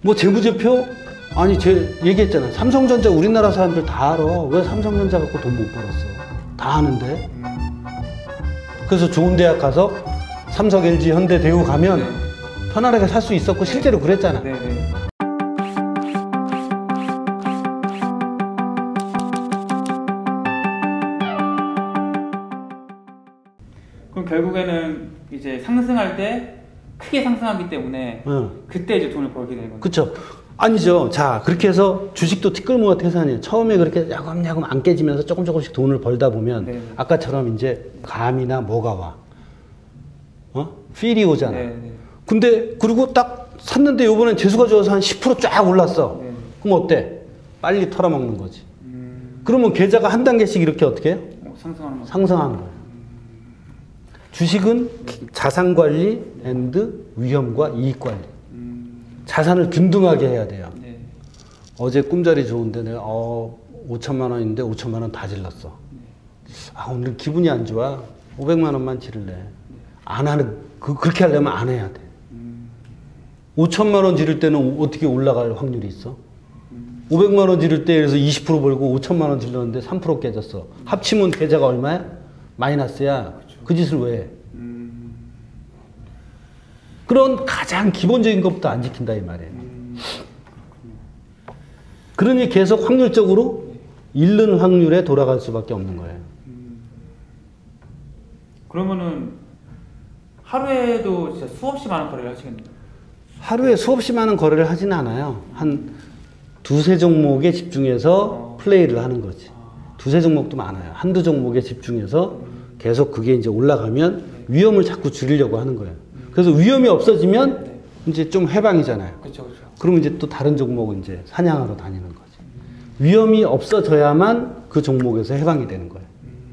뭐 재무제표? 아니 얘기했잖아. 삼성전자 우리나라 사람들 다 알아. 왜 삼성전자 갖고 돈 못 벌었어? 다 아는데. 그래서 좋은 대학 가서 삼성, LG, 현대, 대우 가면 네. 편안하게 살 수 있었고 실제로 그랬잖아. 네, 네. 그럼 결국에는 이제 상승할 때 크게 상승하기 때문에 그때 이제 돈을 벌게 되는 거죠. 그렇죠. 아니죠. 자, 그렇게 해서 주식도 티끌모아 태산이에요. 처음에 그렇게 야금야금 안 깨지면서 조금씩 돈을 벌다 보면 네. 아까처럼 이제 감이나 뭐가 와. 필이 오잖아. 네, 네. 근데 그리고 딱 샀는데 요번엔 재수가 좋아서 한 10% 쫙 올랐어. 네. 그럼 어때? 빨리 털어먹는 거지. 그러면 계좌가 한 단계씩 이렇게 어떻게 해요? 상승하는 거. 상승하는 거예요. 주식은 자산관리 앤드 위험과 이익관리. 자산을 균등하게 해야 돼요. 네. 어제 꿈자리 좋은데 내가 5천만 원인데 5천만 원 다 질렀어. 아, 오늘 기분이 안 좋아. 500만 원만 지를래. 안 하는, 그렇게 하려면 안 해야 돼. 5천만 원 지를 때는 어떻게 올라갈 확률이 있어? 500만 원 지를 때 그래서 20% 벌고 5천만 원 질렀는데 3% 깨졌어. 합치면 계좌가 얼마야? 마이너스야. 그 짓을 왜 해? 그런 가장 기본적인 것부터 안 지킨다 이 말이에요. 그러니 계속 확률적으로 잃는 확률에 돌아갈 수밖에 없는 거예요. 그러면은 하루에도 진짜 수없이 많은 거래를 하시겠네요. 하루에 수없이 많은 거래를 하지는 않아요. 한 두세 종목에 집중해서 플레이를 하는 거지. 두세 종목도 많아요. 한두 종목에 집중해서 계속 그게 이제 올라가면 위험을 자꾸 줄이려고 하는 거예요. 그래서 위험이 없어지면 이제 좀 해방이잖아요. 그렇죠, 그렇죠. 그러면 이제 또 다른 종목은 이제 사냥하러 다니는 거지. 위험이 없어져야만 그 종목에서 해방이 되는 거예요.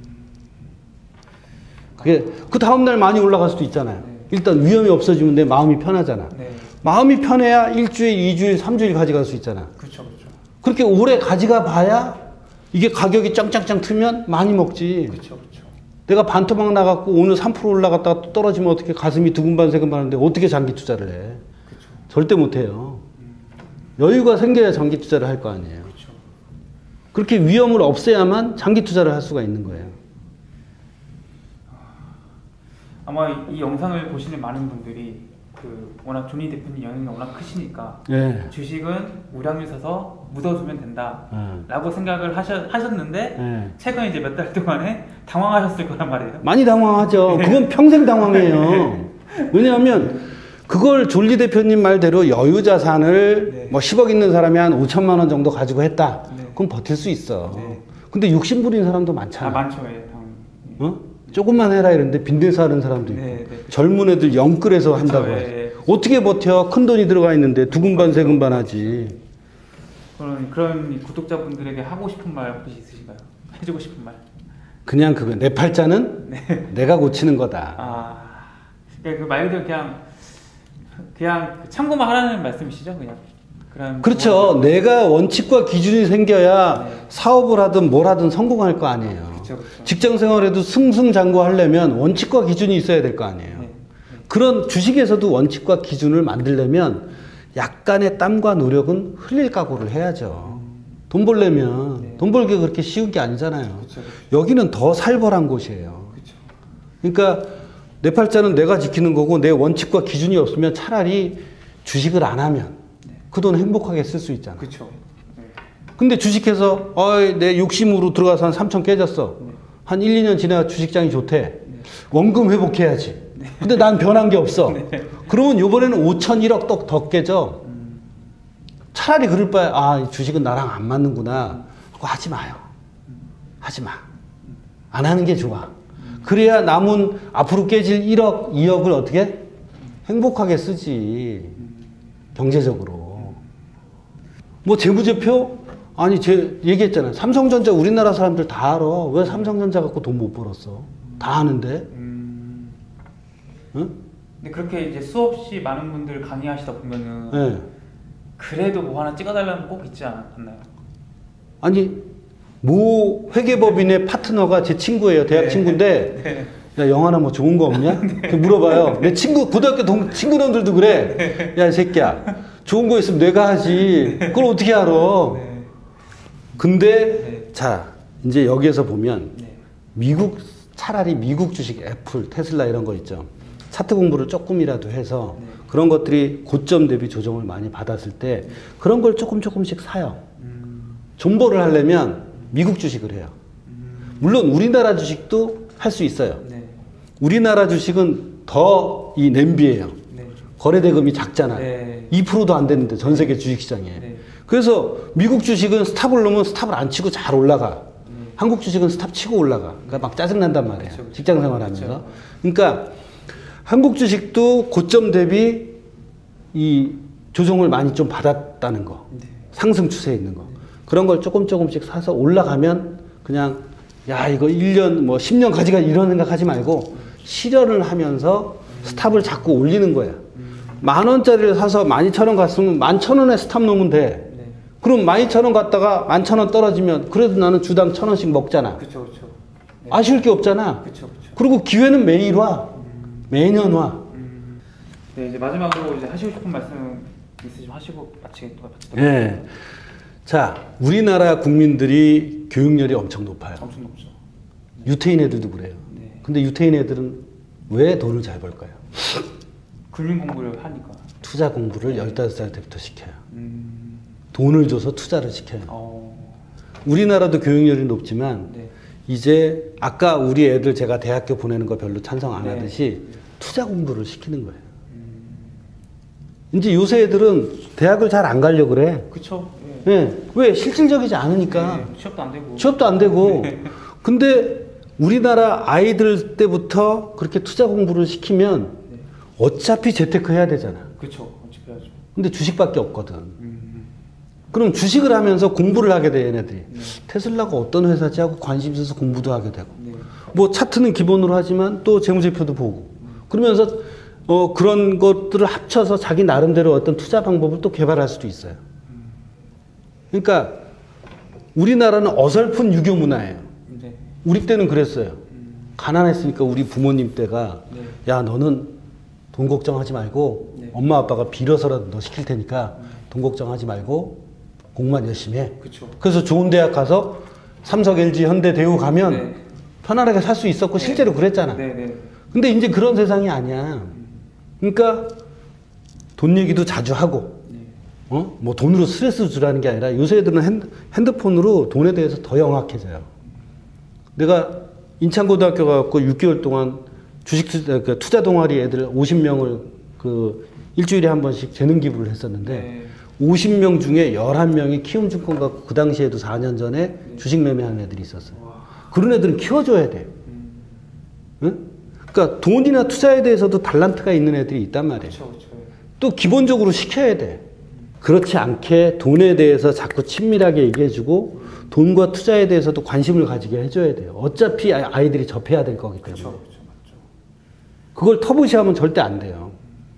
그게 그 다음날 많이 올라갈 수도 있잖아요. 일단 위험이 없어지면 내 마음이 편하잖아. 네. 마음이 편해야 일주일, 2주일, 3주일 가져갈 수 있잖아. 그렇죠, 그렇죠. 그렇게 오래 가져가 봐야 이게 가격이 짱짱짱 트면 많이 먹지. 그렇죠, 그렇죠. 내가 반토막 나갖고 오늘 3% 올라갔다가 또 떨어지면 어떻게 가슴이 두근반 세근반 하는데 어떻게 장기 투자를 해? 그렇죠. 절대 못해요. 여유가 생겨야 장기 투자를 할 거 아니에요. 그렇죠. 그렇게 위험을 없애야만 장기 투자를 할 수가 있는 거예요. 아마 이 영상을 보시는 많은 분들이 워낙 조니 대표님 영향이 워낙 크시니까 네. 주식은 우량주 사서 묻어두면 된다 라고 생각을 하셨는데 네. 최근 이제 몇 달 동안에 당황하셨을 거란 말이에요. 많이 당황하죠. 그건 평생 당황해요. 왜냐하면 그걸 졸리 대표님 말대로 여유 자산을 네. 뭐 10억 있는 사람이 한 5천만 원 정도 가지고 했다. 네. 그럼 버틸 수 있어. 네. 근데 욕심부린 사람도 많잖아. 많죠. 예, 조금만 해라 이러는데 빈대서 하는 사람도 있고. 네, 네. 젊은 애들 영끌해서 한다고 해서. 예. 어떻게 버텨? 큰 돈이 들어가 있는데 두근반 세근반 하지. 그런 구독자분들에게 하고 싶은 말 혹시 있으신가요? 해주고 싶은 말? 그냥 그거 내 팔자는 네. 내가 고치는 거다. 그러니까 그 말 그대로 그냥 참고만 하라는 말씀이시죠, 그냥? 그렇죠. 내가 원칙과 기준이 생겨야 네. 사업을 하든 뭘 하든 성공할 거 아니에요. 그쵸, 그쵸. 직장 생활에도 승승장구하려면 원칙과 기준이 있어야 될 거 아니에요. 네. 그런 주식에서도 원칙과 기준을 만들려면 약간의 땀과 노력은 흘릴 각오를 해야죠. 돈 벌려면 네. 돈 벌기가 그렇게 쉬운 게 아니잖아요. 그쵸, 그쵸. 여기는 더 살벌한 곳이에요. 그쵸. 그러니까 내 팔자는 내가 지키는 거고 내 원칙과 기준이 없으면 차라리 주식을 안 하면 그 돈 행복하게 쓸 수 있잖아. 그쵸. 네. 근데 주식해서 내 욕심으로 들어가서 한 3천 깨졌어. 네. 한 1, 2년 지나가 주식장이 좋대. 네. 원금 회복해야지. 근데 난 변한 게 없어. 네. 그러면 요번에는 5천 1억 더 깨져. 차라리 그럴 바에 주식은 나랑 안 맞는구나. 그거 하지 마요. 하지 마. 안 하는 게 좋아. 그래야 남은 앞으로 깨질 1억, 2억을 어떻게 행복하게 쓰지. 경제적으로. 뭐 재무제표? 아니 얘기했잖아요. 삼성전자 우리나라 사람들 다 알아. 왜 삼성전자 갖고 돈 못 벌었어? 다 아는데. 응? 근데 그렇게 이제 수없이 많은 분들 강의하시다 보면은 네. 그래도 뭐 하나 찍어달라는 거 꼭 있지 않나요? 아니 모 회계법인의 파트너가 제 친구예요. 대학 친구인데 야 영화나 뭐 좋은 거 없냐? 물어봐요. 내 친구 고등학교 친구들도 그래. 야 이 새끼야 좋은 거 있으면 내가 하지. 그걸 어떻게 알아? 네. 근데 네. 자 이제 여기에서 보면 네. 차라리 미국 주식 애플, 테슬라 이런 거 있죠. 차트 공부를 조금이라도 해서 네. 그런 것들이 고점 대비 조정을 많이 받았을 때 그런 걸 조금씩 사요. 존버를 하려면 미국 주식을 해요. 물론 우리나라 주식도 할 수 있어요. 네. 우리나라 주식은 더 이 냄비예요. 네. 거래대금이 작잖아요. 네. 2%도 안 되는데 전 세계 주식시장에. 네. 그래서 미국 주식은 스탑을 놓으면 스탑을 안 치고 잘 올라가. 한국 주식은 스탑 치고 올라가. 그러니까 막 짜증난단 말이에요. 그쵸. 직장 생활하면서. 그쵸. 그러니까 한국 주식도 고점 대비 이 조정을 많이 좀 받았다는 거. 네. 상승 추세에 있는 거. 그런 걸 조금씩 사서 올라가면 그냥 야 이거 1년 뭐 10년 가지가 이런 생각하지 말고 실현을 하면서 스탑을 자꾸 올리는 거야. 10,000원짜리를 사서 12,000원 갔으면 11,000원에 스탑 놓으면 돼. 네. 그럼 12,000원 갔다가 11,000원 떨어지면 그래도 나는 주당 1,000원씩 먹잖아. 그쵸, 그쵸. 네. 아쉬울 게 없잖아. 그쵸, 그쵸. 그리고 기회는 매일 와. 매년 와. 네, 이제 마지막으로 이제 하시고 싶은 말씀 있으시면 하시고 마치도록 예. 자, 우리나라 국민들이 교육열이 엄청 높아요. 엄청 높죠. 유태인 애들도 그래요. 네. 근데 유태인 애들은 왜 돈을 잘 벌까요? 금융 공부를 하니까. 투자 공부를 15살 때부터 시켜요. 돈을 줘서 투자를 시켜요. 우리나라도 교육열이 높지만 네. 이제 아까 우리 애들 제가 대학교 보내는 거 별로 찬성 안 네. 하듯이 투자 공부를 시키는 거예요. 이제 요새 애들은 대학을 잘 안 가려고 그래. 그쵸. 예. 네. 왜? 실질적이지 않으니까. 네. 취업도 안 되고. 취업도 안 되고. 근데 우리나라 아이들 때부터 그렇게 투자 공부를 시키면 네. 어차피 재테크 해야 되잖아. 그쵸. 어차피 해야죠. 근데 주식밖에 없거든. 그럼 주식을 하면서 공부를 하게 돼, 얘네들이. 네. 테슬라가 어떤 회사지 하고 관심 있어서 공부도 하게 되고. 네. 뭐 차트는 기본으로 하지만 또 재무제표도 보고. 그러면서 그런 것들을 합쳐서 자기 나름대로 어떤 투자 방법을 또 개발할 수도 있어요. 그러니까 우리나라는 어설픈 유교 문화예요. 네. 우리 때는 그랬어요. 가난했으니까 우리 부모님 때가 네. 야 너는 돈 걱정하지 말고 네. 엄마 아빠가 빌어서라도 너 시킬 테니까 돈 걱정하지 말고 공부만 열심히 해. 그쵸. 그래서 좋은 대학 가서 삼성, LG, 현대, 대우 가면 네. 편안하게 살 수 있었고 네. 실제로 그랬잖아. 네. 네. 근데 이제 그런 세상이 아니야. 그러니까 돈 얘기도 자주 하고 네. 뭐 돈으로 스트레스 주라는 게 아니라 요새 애들은 핸드폰으로 돈에 대해서 더 영악해져요. 내가 인천고등학교 가고 6개월 동안 투자 동아리 애들 50명을 일주일에 한 번씩 재능 기부를 했었는데 네. 50명 중에 11명이 키움증권 갖고 그 당시에도 4년 전에 주식 매매하는 애들이 있었어요. 와. 그런 애들은 키워줘야 돼. 응? 그러니까 돈이나 투자에 대해서도 달란트가 있는 애들이 있단 말이에요. 그쵸, 그쵸. 또 기본적으로 시켜야 돼. 그렇지 않게 돈에 대해서 자꾸 친밀하게 얘기해주고 돈과 투자에 대해서도 관심을 가지게 해줘야 돼요. 어차피 아이들이 접해야 될 거기 때문에. 그쵸, 그쵸, 맞죠. 그걸 터부시하면 절대 안 돼요.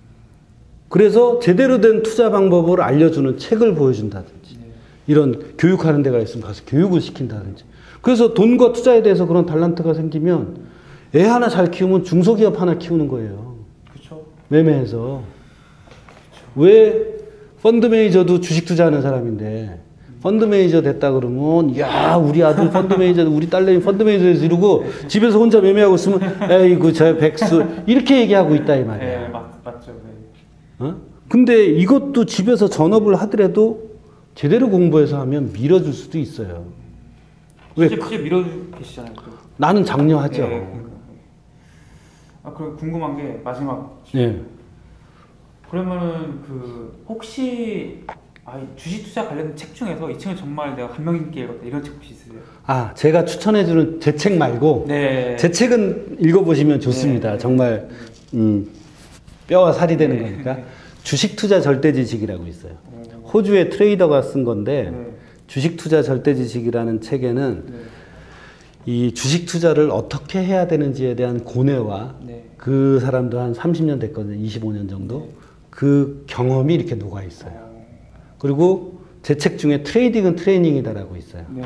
그래서 제대로 된 투자 방법을 알려주는 책을 보여준다든지 네. 이런 교육하는 데가 있으면 가서 교육을 시킨다든지. 그래서 돈과 투자에 대해서 그런 달란트가 생기면 애 하나 잘 키우면 중소기업 하나 키우는 거예요. 그쵸. 매매해서. 왜 펀드 매니저도 주식 투자하는 사람인데 펀드 매니저 됐다 그러면 야 우리 아들 펀드 매니저 우리 딸내미 펀드 매니저 돼서 이러고 집에서 혼자 매매하고 있으면 에이구 저 백수 이렇게 얘기하고 있다 이 말이야. 네, 맞죠. 네. 어? 근데 이것도 집에서 전업을 하더라도 제대로 공부해서 하면 밀어줄 수도 있어요. 왜? 실제 밀어 계시잖아요. 또. 나는 장려하죠. 네, 그러니까. 그럼 궁금한 게 마지막. 네. 그러면은 혹시 주식 투자 관련 책 중에서 이 책은 정말 내가 감명 깊게 읽었다 이런 책 혹시 있으세요? 제가 추천해주는 제 책 말고 네. 제 책은 읽어보시면 좋습니다. 네. 정말 뼈와 살이 되는 네. 거니까. 주식 투자 절대 지식이라고 있어요. 호주의 트레이더가 쓴 건데 네. 주식 투자 절대 지식이라는 책에는 네. 이 주식 투자를 어떻게 해야 되는지에 대한 고뇌와 네. 그 사람도 한 30년 됐거든요. 25년 정도. 네. 그 경험이 이렇게 녹아 있어요. 그리고 제 책 중에 트레이딩은 트레이닝이다라고 있어요. 네.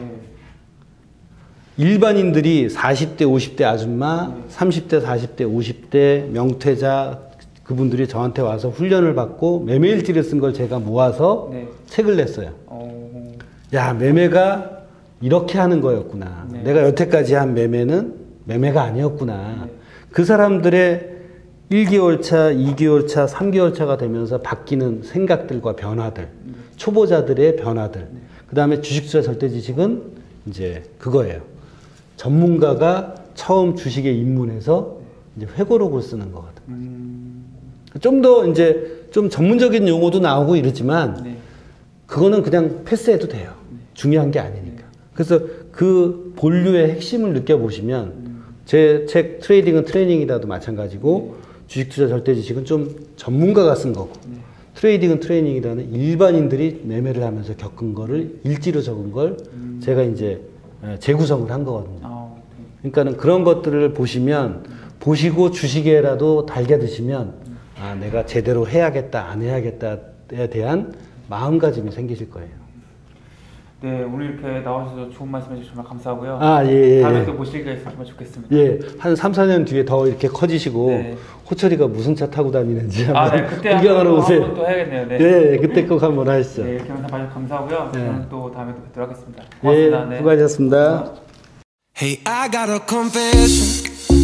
일반인들이 40대, 50대 아줌마, 네. 30대, 40대, 50대 명퇴자, 그분들이 저한테 와서 훈련을 받고 매매일지를 쓴 걸 제가 모아서 네. 책을 냈어요. 어, 야, 매매가 이렇게 하는 거였구나. 네. 내가 여태까지 한 매매는 매매가 아니었구나. 네. 그 사람들의 1개월 차, 2개월 차, 3개월 차가 되면서 바뀌는 생각들과 변화들, 초보자들의 변화들. 그 다음에 주식투자 절대지식은 이제 그거예요. 전문가가 처음 주식에 입문해서 이제 회고록을 쓰는 거거든. 좀 더 이제 좀 전문적인 용어도 나오고 이러지만 네. 그거는 그냥 패스해도 돼요. 중요한 게 아니니까. 그래서 그 본류의 핵심을 느껴보시면 제 책 트레이딩은 트레이닝이다도 마찬가지고 주식투자 절대지식은 좀 전문가가 쓴 거고 트레이딩은 트레이닝이라는 일반인들이 매매를 하면서 겪은 거를 일지로 적은 걸 제가 이제 재구성을 한 거거든요. 네. 그러니까는 그런 것들을 보시고 주식에라도 달게 드시면 아, 내가 제대로 해야겠다, 안 해야겠다에 대한 마음가짐이 생기실 거예요. 네, 오늘 이렇게 나와주셔서 좋은 말씀 해주셔서 정말 감사하고요. 아, 예, 예. 다음에 또 모실 기회가 있으면 정말 좋겠습니다. 예, 한 3, 4년 뒤에 더 이렇게 커지시고 네. 호철이가 무슨 차 타고 다니는지 한번 네, 그때 구경하러 오세요. 한번 또 해야겠네요. 네. 네, 그때 꼭 한번 하시죠. 네, 이렇게 영상 봐주셔서 감사하고요. 네. 저는 또 다음에 또 뵙도록 하겠습니다. 예, 고맙습니다. 네. 수고하셨습니다. Hey, I got a confession.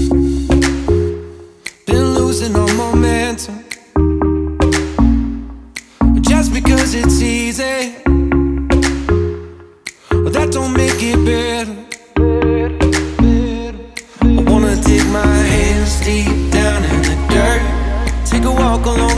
Been losing all momentum. Just because it's easy, well, that don't make it better. I wanna dig my hands deep down in the dirt, take a walk along